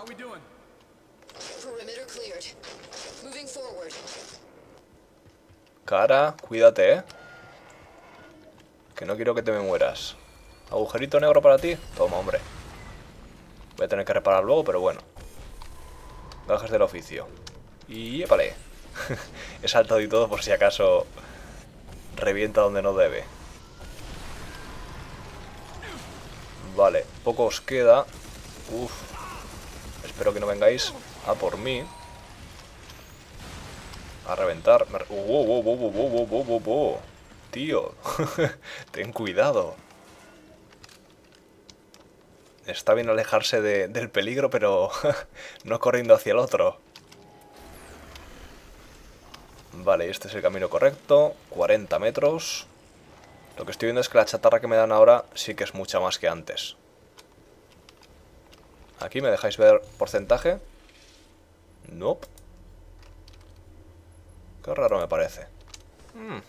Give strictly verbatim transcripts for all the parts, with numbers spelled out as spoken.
Cara, cuídate, ¿eh? Que no quiero que te me mueras. ¿Agujerito negro para ti? Toma, hombre. Voy a tener que reparar luego, pero bueno. Gajes del oficio. Y épale. He saltado y todo por si acaso revienta donde no debe. Vale, poco os queda. Uf. Espero que no vengáis a por mí. A reventar. Uh, uh, uh, uh, uh, uh, uh, uh, uh. Tío. Ten cuidado. Está bien alejarse de, del peligro, pero no corriendo hacia el otro. Vale, este es el camino correcto. cuarenta metros. Lo que estoy viendo es que la chatarra que me dan ahora sí que es mucha más que antes. Aquí me dejáis ver porcentaje. Nope. Qué raro me parece. Hmm.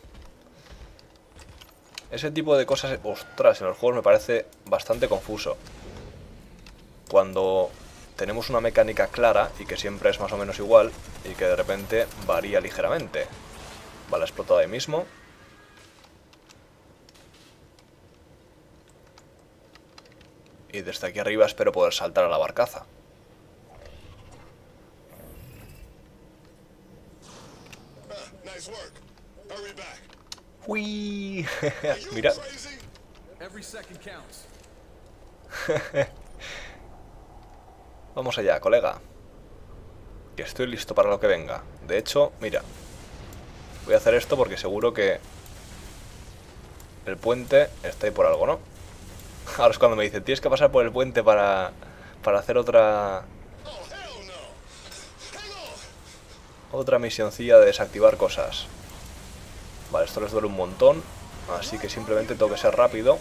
Ese tipo de cosas, ostras, en los juegos me parece bastante confuso. Cuando tenemos una mecánica clara y que siempre es más o menos igual y que de repente varía ligeramente. Vale, explotado ahí mismo. Y desde aquí arriba espero poder saltar a la barcaza. ¡Uy! Mira. Vamos allá, colega. Que estoy listo para lo que venga. De hecho, mira. Voy a hacer esto porque seguro que el puente está ahí por algo, ¿no? Ahora es cuando me dicen, tienes que pasar por el puente para, para hacer otra... Otra misioncilla de desactivar cosas. Vale, esto les duele un montón. Así que simplemente tengo que ser rápido.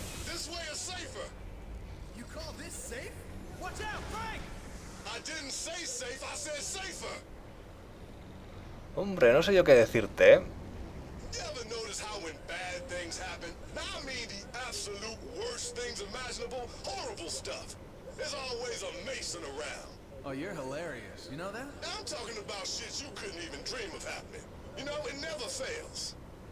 Hombre, no sé yo qué decirte, ¿eh? Oh, you're hilarious. You know that? I'm talking about shit you couldn't even dream of happening. You know, it never fails.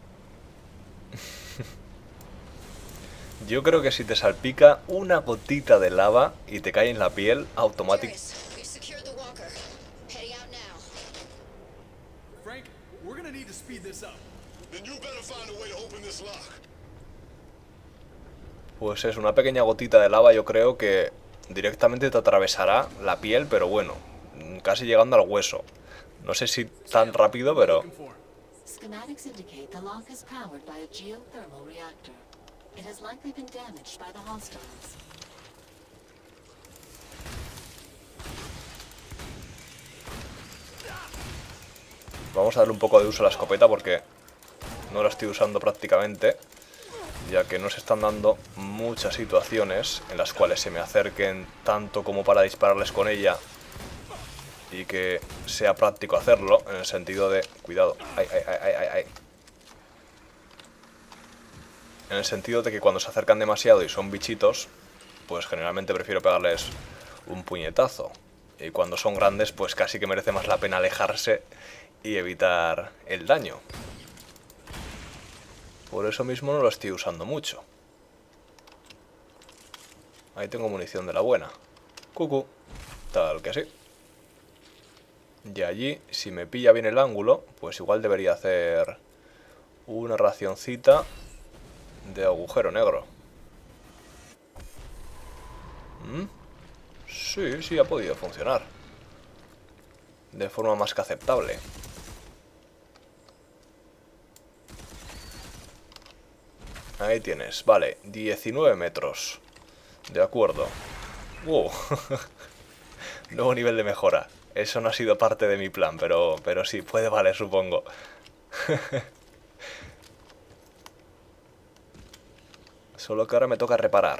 Yo creo que si te salpica una gotita de lava y te cae en la piel, automático. Frank, we're gonna need to speed this up. Then you better find a way to open this lock. Pues es una pequeña gotita de lava, yo creo que directamente te atravesará la piel, pero bueno, casi llegando al hueso. No sé si tan rápido, pero... Schematics indicate the lock is powered by a geothermal reactor. It has likely been damaged by the hostiles. Vamos a darle un poco de uso a la escopeta porque no la estoy usando prácticamente, ya que no se están dando muchas situaciones en las cuales se me acerquen tanto como para dispararles con ella y que sea práctico hacerlo, en el sentido de... Cuidado, ay, ay, ay, ay, ay. En el sentido de que cuando se acercan demasiado y son bichitos, pues generalmente prefiero pegarles un puñetazo. Y cuando son grandes, pues casi que merece más la pena alejarse y evitar el daño. Por eso mismo no lo estoy usando mucho. Ahí tengo munición de la buena. Cucu. Tal que sí. Y allí, si me pilla bien el ángulo, pues igual debería hacer una racioncita de agujero negro. ¿Mm? Sí, sí ha podido funcionar. De forma más que aceptable. Ahí tienes, vale, diecinueve metros. De acuerdo. Uh. Nuevo nivel de mejora. Eso no ha sido parte de mi plan, pero, pero sí, puede valer, supongo. Solo que ahora me toca reparar.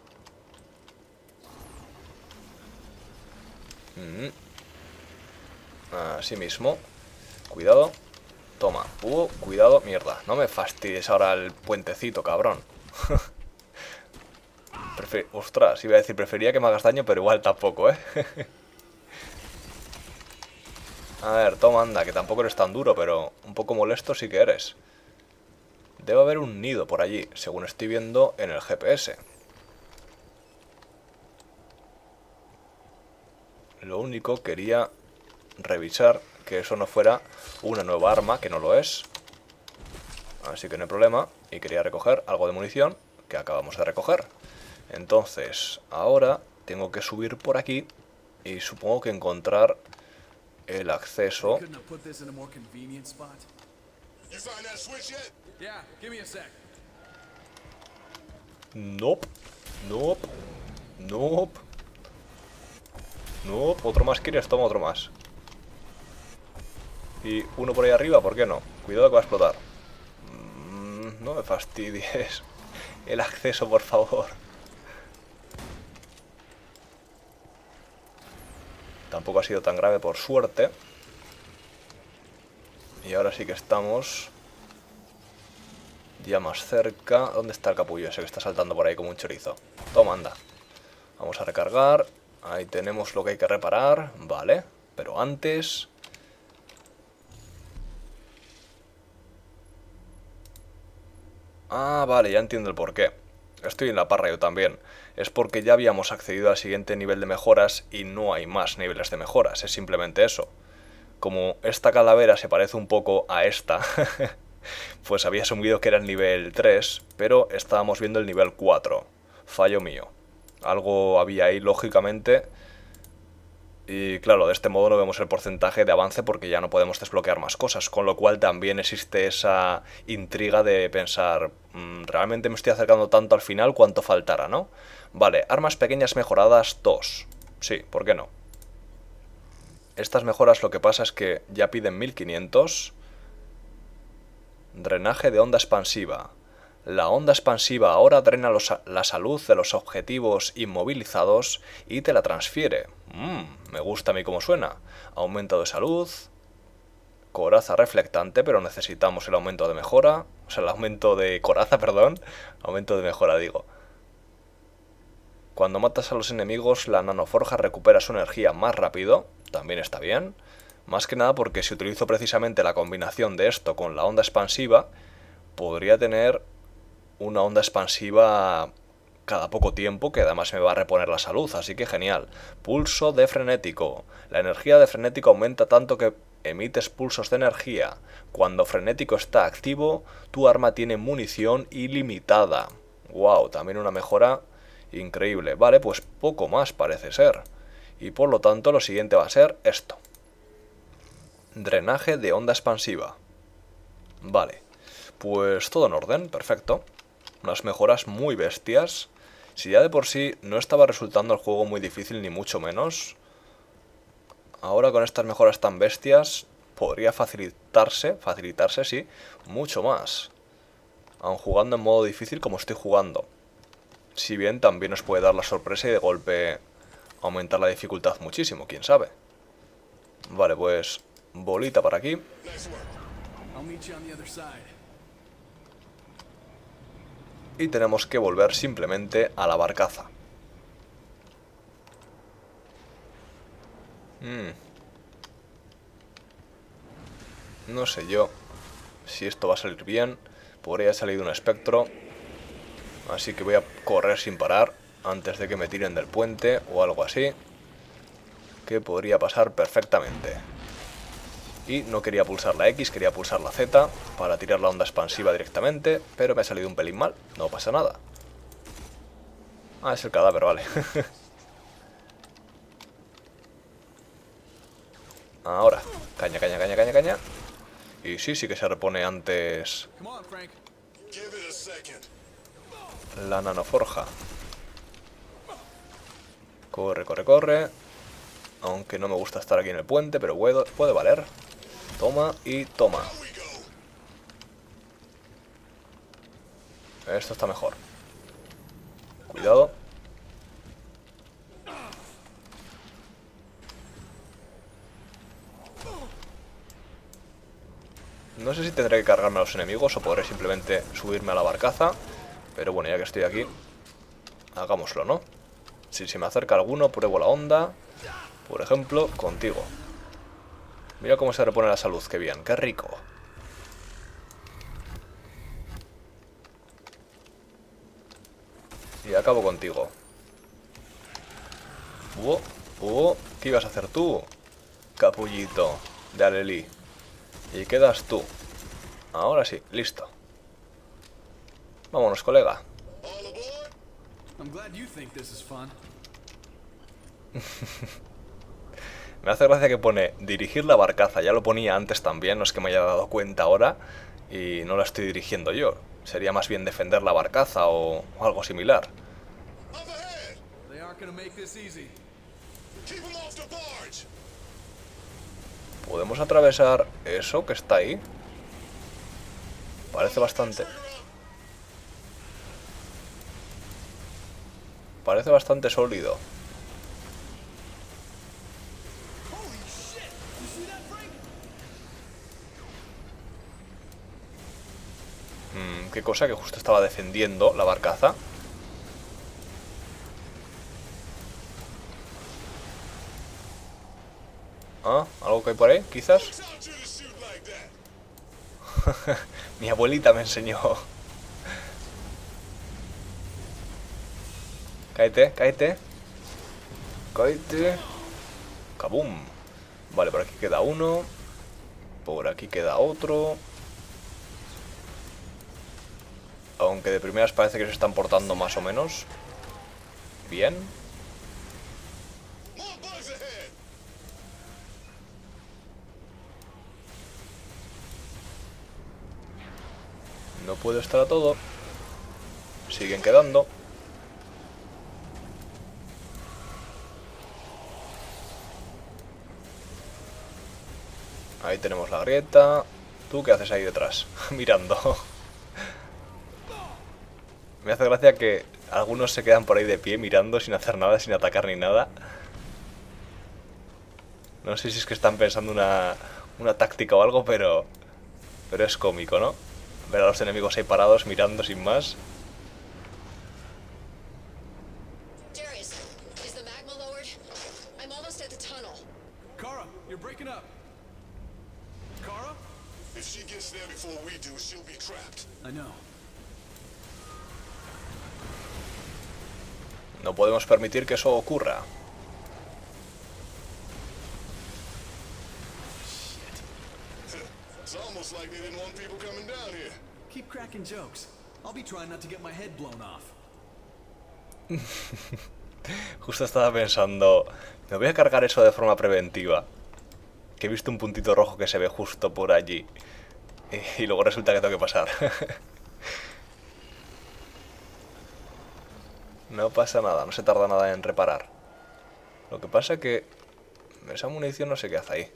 Mm. Así mismo. Cuidado. Toma. Uh, cuidado. Mierda. No me fastidies ahora el puentecito, cabrón. Prefer... Ostras, iba a decir, prefería que me hagas daño, pero igual tampoco, ¿eh? A ver, toma, anda, que tampoco eres tan duro, pero un poco molesto sí que eres. Debe haber un nido por allí, según estoy viendo en el G P S. Lo único, quería revisar que eso no fuera una nueva arma, que no lo es. Así que no hay problema. Y quería recoger algo de munición, que acabamos de recoger. Entonces, ahora tengo que subir por aquí y supongo que encontrar el acceso. Nope, nope, nope. Nope, otro más quieres, toma otro más. Y uno por ahí arriba, ¿por qué no? Cuidado que va a explotar. Mm, no me fastidies el acceso, por favor. Tampoco ha sido tan grave, por suerte. Y ahora sí que estamos ya más cerca. ¿Dónde está el capullo ese que está saltando por ahí como un chorizo? Toma, anda. Vamos a recargar. Ahí tenemos lo que hay que reparar. Vale, pero antes... Ah, vale, ya entiendo el porqué. Estoy en la parra yo también. Es porque ya habíamos accedido al siguiente nivel de mejoras y no hay más niveles de mejoras. Es simplemente eso. Como esta calavera se parece un poco a esta, pues había asumido que era el nivel tres, pero estábamos viendo el nivel cuatro. Fallo mío. Algo había ahí, lógicamente. Y claro, de este modo no vemos el porcentaje de avance porque ya no podemos desbloquear más cosas. Con lo cual también existe esa intriga de pensar, mmm, ¿realmente me estoy acercando tanto al final cuanto faltará, no? Vale, armas pequeñas mejoradas dos. Sí, ¿por qué no? Estas mejoras lo que pasa es que ya piden mil quinientos. Drenaje de onda expansiva. La onda expansiva ahora drena los, la salud de los objetivos inmovilizados y te la transfiere. Mmm, me gusta a mí cómo suena. Aumento de salud. Coraza reflectante, pero necesitamos el aumento de mejora. O sea, el aumento de coraza, perdón. Aumento de mejora, digo. Cuando matas a los enemigos, la nanoforja recupera su energía más rápido. También está bien. Más que nada porque si utilizo precisamente la combinación de esto con la onda expansiva, podría tener una onda expansiva cada poco tiempo, que además me va a reponer la salud, así que genial. Pulso de frenético. La energía de frenético aumenta tanto que emites pulsos de energía. Cuando frenético está activo, tu arma tiene munición ilimitada. Wow, también una mejora increíble. Vale, pues poco más parece ser. Y por lo tanto lo siguiente va a ser esto. Drenaje de onda expansiva. Vale, pues todo en orden, perfecto. Unas mejoras muy bestias. Si ya de por sí no estaba resultando el juego muy difícil ni mucho menos, ahora con estas mejoras tan bestias podría facilitarse, facilitarse sí, mucho más. Aun jugando en modo difícil como estoy jugando. Si bien también nos puede dar la sorpresa y de golpe aumentar la dificultad muchísimo, quién sabe. Vale, pues bolita para aquí. Y tenemos que volver simplemente a la barcaza. Mm. No sé yo si esto va a salir bien. Podría salir un espectro. Así que voy a correr sin parar antes de que me tiren del puente o algo así. Que podría pasar perfectamente. Y no quería pulsar la X, quería pulsar la Z para tirar la onda expansiva directamente, pero me ha salido un pelín mal, no pasa nada. Ah, es el cadáver, vale. Ahora, caña, caña, caña, caña, caña. Y sí, sí que se repone antes la nanoforja. Corre, corre, corre. Aunque no me gusta estar aquí en el puente, pero puede, puede valer. Toma y toma. Esto está mejor. Cuidado. No sé si tendré que cargarme a los enemigos o podré simplemente subirme a la barcaza. Pero bueno, ya que estoy aquí, hagámoslo, ¿no? Si se me acerca alguno, pruebo la onda. Por ejemplo, contigo. Mira cómo se repone la salud, qué bien, qué rico. Y acabo contigo. Oh, oh, ¿qué ibas a hacer tú? Capullito de Alelí. Y quedas tú. Ahora sí, listo. Vámonos, colega. Me hace gracia que pone dirigir la barcaza. Ya lo ponía antes también, no es que me haya dado cuenta ahora. Y no la estoy dirigiendo yo. Sería más bien defender la barcaza o algo similar. ¿Podemos atravesar eso que está ahí? Parece bastante... Parece bastante sólido. Mm, qué cosa, que justo estaba defendiendo la barcaza. Ah, ¿algo que hay por ahí? Quizás. Mi abuelita me enseñó. Cáete, cáete. Cáete. Kabum. Vale, por aquí queda uno. Por aquí queda otro. Aunque de primeras parece que se están portando más o menos bien. No puedo estar a todo. Siguen quedando. Ahí tenemos la grieta. ¿Tú qué haces ahí detrás? Mirando. Me hace gracia que algunos se quedan por ahí de pie mirando sin hacer nada, sin atacar ni nada. No sé si es que están pensando una, una táctica o algo, pero... Pero es cómico, ¿no? Ver a los enemigos ahí parados mirando sin más. No podemos permitir que eso ocurra. Justo estaba pensando, me voy a cargar eso de forma preventiva. Que he visto un puntito rojo que se ve justo por allí. Y, y luego resulta que tengo que pasar. No pasa nada, no se tarda nada en reparar. Lo que pasa es que esa munición no sé qué hace ahí.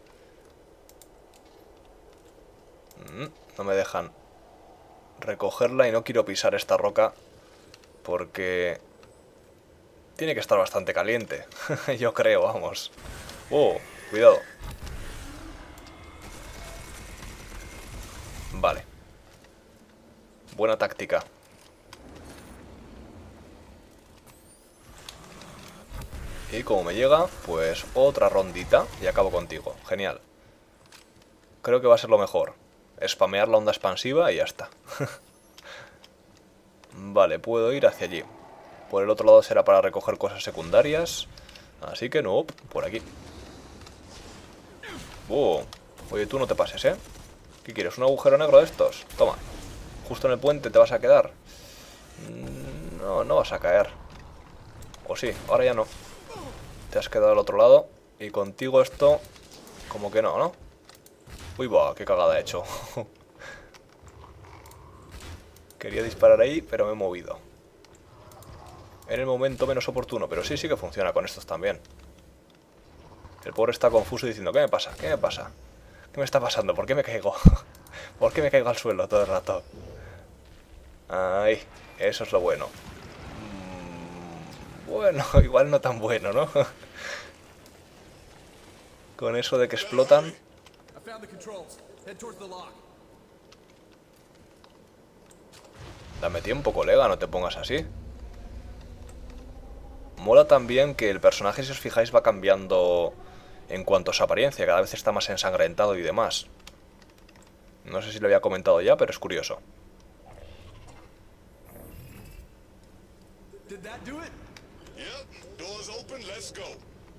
No me dejan recogerla y no quiero pisar esta roca porque tiene que estar bastante caliente. Yo creo, vamos. Oh, cuidado. Vale. Buena táctica. Y como me llega, pues otra rondita y acabo contigo. Genial. Creo que va a ser lo mejor. Spamear la onda expansiva y ya está. Vale, puedo ir hacia allí. Por el otro lado será para recoger cosas secundarias. Así que no, por aquí. Oh, oye, tú no te pases, ¿eh? ¿Qué quieres? ¿Un agujero negro de estos? Toma. Justo en el puente te vas a quedar. No, no vas a caer. O sí, ahora ya no. Te has quedado al otro lado. Y contigo esto... Como que no, ¿no? Uy, va, qué cagada he hecho. Quería disparar ahí, pero me he movido. En el momento menos oportuno. Pero sí, sí que funciona con estos también. El pobre está confuso diciendo, ¿qué me pasa? ¿Qué me pasa? ¿Qué me está pasando? ¿Por qué me caigo? ¿Por qué me caigo al suelo todo el rato? Ay, eso es lo bueno. Bueno, igual no tan bueno, ¿no? Con eso de que explotan. Dame tiempo, colega, no te pongas así. Mola también que el personaje, si os fijáis, va cambiando en cuanto a su apariencia, cada vez está más ensangrentado y demás. No sé si lo había comentado ya, pero es curioso. Did that do it? Yep, doors open, let's go.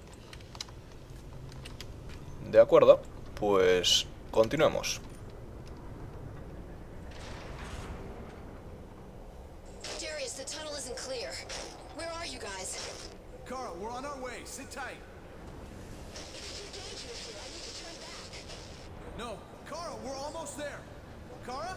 De acuerdo, pues continuemos. Darius, the tunnel isn't clear. Where are you guys? Kara, we're on our way. Sit tight. No, Kara, we're almost there. Kara?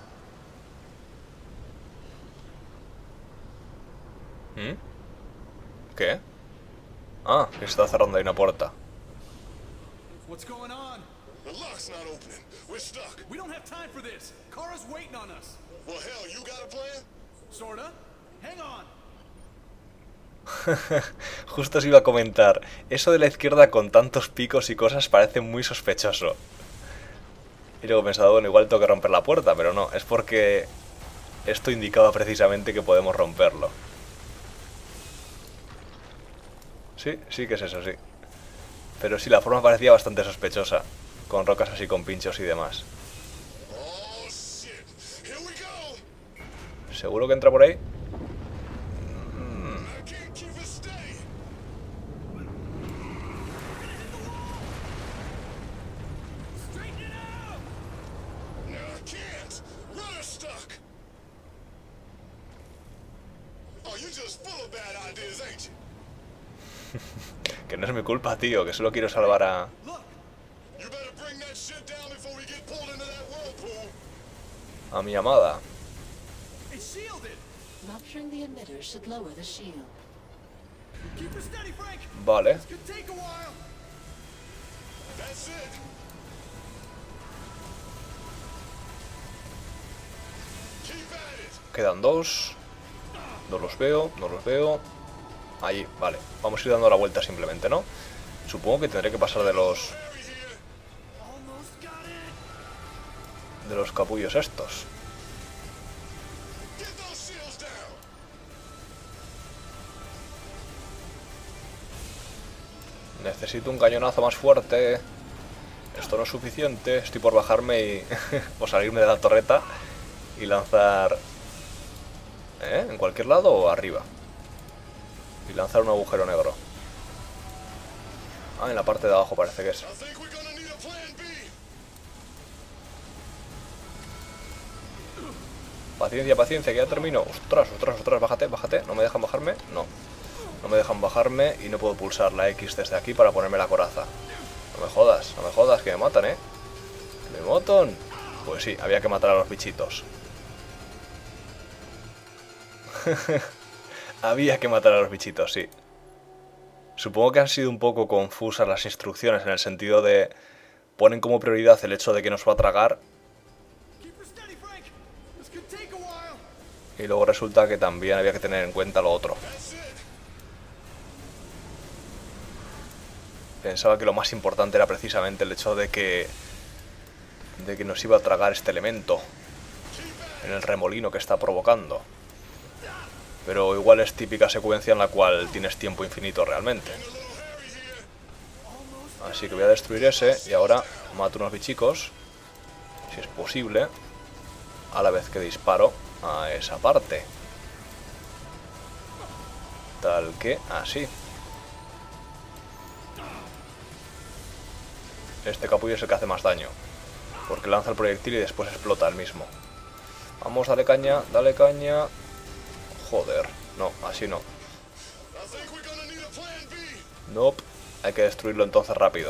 ¿Mm? ¿Qué? Ah, que está cerrando ahí una puerta. What's going on? The lock's not opening. We're stuck. We don't have time for this. Kara's waiting on us. Well, hell, you got a plan? Sorta. Hang on. Justo os iba a comentar. Eso de la izquierda con tantos picos y cosas parece muy sospechoso. Y luego he pensado, bueno, igual tengo que romper la puerta, pero no. Es porque esto indicaba precisamente que podemos romperlo. Sí, sí que es eso, sí. Pero sí, la forma parecía bastante sospechosa. Con rocas así con pinchos y demás. ¿Seguro que entra por ahí? Mm. Que no es mi culpa, tío, que solo quiero salvar a... a mi amada. Vale. Quedan dos. No los veo, no los veo. Ahí, vale. Vamos a ir dando la vuelta simplemente, ¿no? Supongo que tendré que pasar de los... de los capullos estos. Necesito un cañonazo más fuerte. Esto no es suficiente. Estoy por bajarme y... o salirme de la torreta y lanzar... ¿Eh? ¿En cualquier lado o arriba? Y lanzar un agujero negro. Ah, en la parte de abajo parece que es. Paciencia, paciencia, que ya termino. Ostras, ostras, ostras, bájate, bájate. ¿No me dejan bajarme? No. No me dejan bajarme y no puedo pulsar la X desde aquí para ponerme la coraza. No me jodas, no me jodas, que me matan, ¿eh? ¿Me matan? Pues sí, había que matar a los bichitos. Había que matar a los bichitos, sí. Supongo que han sido un poco confusas las instrucciones en el sentido de... ponen como prioridad el hecho de que nos va a tragar. Y luego resulta que también había que tener en cuenta lo otro. Pensaba que lo más importante era precisamente el hecho de que... de que nos iba a tragar este elemento en el remolino que está provocando. Pero igual es típica secuencia en la cual tienes tiempo infinito realmente. Así que voy a destruir ese y ahora mato unos bichicos, si es posible, a la vez que disparo a esa parte. Tal que así. Este capullo es el que hace más daño, porque lanza el proyectil y después explota el mismo. Vamos, dale caña, dale caña. Joder, no, así no. Nope, hay que destruirlo entonces rápido.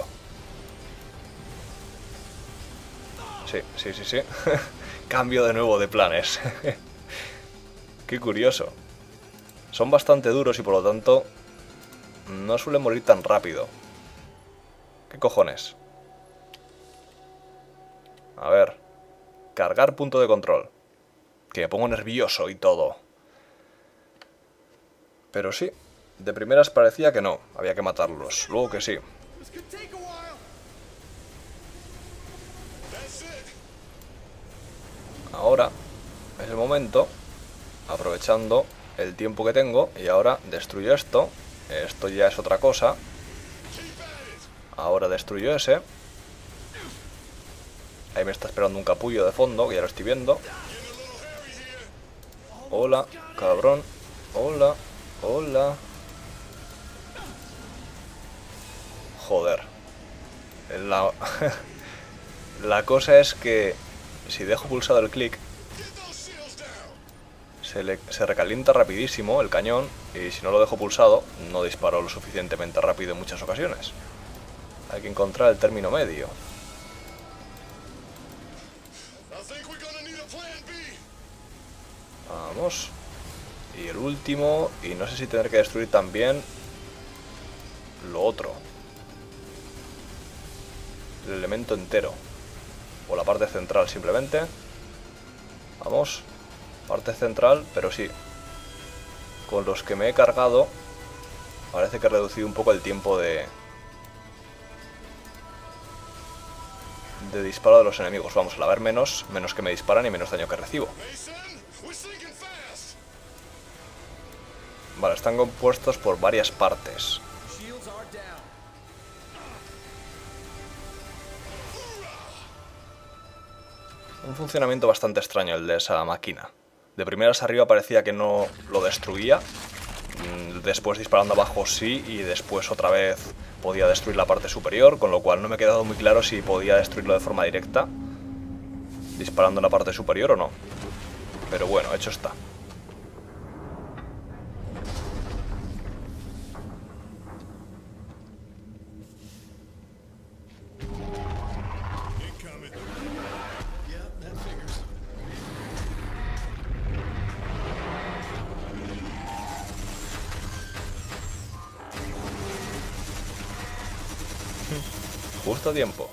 Sí, sí, sí, sí. Cambio de nuevo de planes. Qué curioso. Son bastante duros y por lo tanto no suelen morir tan rápido. ¿Qué cojones? A ver. Cargar punto de control. Que me pongo nervioso y todo. Pero sí, de primeras parecía que no, había que matarlos, luego que sí. Ahora es el momento, aprovechando el tiempo que tengo, y ahora destruyo esto. Esto ya es otra cosa. Ahora destruyo ese. Ahí me está esperando un capullo de fondo, que ya lo estoy viendo. Hola, cabrón. Hola, hola. Joder. La, la cosa es que si dejo pulsado el clic, se, le, se recalienta rapidísimo el cañón, y si no lo dejo pulsado, no disparo lo suficientemente rápido en muchas ocasiones. Hay que encontrar el término medio. Vamos. Y el último, y no sé si tendré que destruir también lo otro. El elemento entero. O la parte central simplemente. Vamos. Parte central, pero sí. Con los que me he cargado, parece que he reducido un poco el tiempo de... de disparo de los enemigos. Vamos, al haber menos, menos que me disparan y menos daño que recibo. Vale, están compuestos por varias partes. Un funcionamiento bastante extraño el de esa máquina. De primeras arriba parecía que no lo destruía. Después disparando abajo sí, y después otra vez podía destruir la parte superior, con lo cual no me ha quedado muy claro si podía destruirlo de forma directa, disparando en la parte superior o no. Pero bueno, hecho está. Justo a tiempo.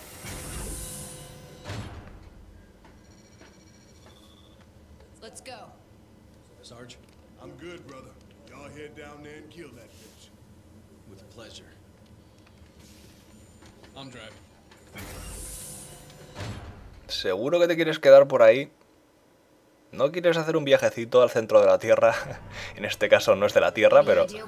Let's go. Sarge? I'm good, brother. Y'all head down there and kill that bitch. With pleasure. I'm driving. ¿Seguro que te quieres quedar por ahí? ¿No quieres hacer un viajecito al centro de la Tierra? En este caso no es de la Tierra, pero... I'm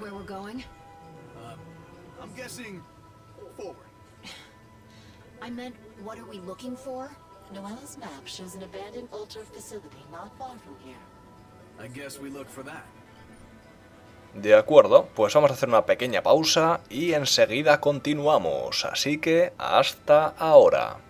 guessing forward. I meant, what are we looking for? Noella's map shows an abandoned Ultra facility not far from here. I guess we look for that. De acuerdo, pues vamos a hacer una pequeña pausa y enseguida continuamos, así que hasta ahora.